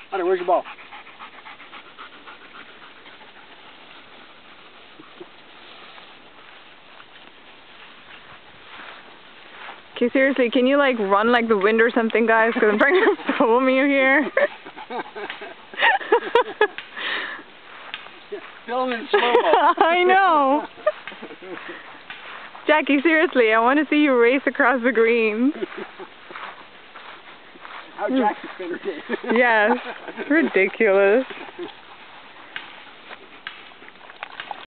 Hunter, where's your ball? Okay, seriously, can you like run like the wind or something, guys? Because I'm trying to film you here. Film in slow-mo. I know. Jackie, seriously, I want to see you race across the green. How Jackie spinner did. Yes, ridiculous.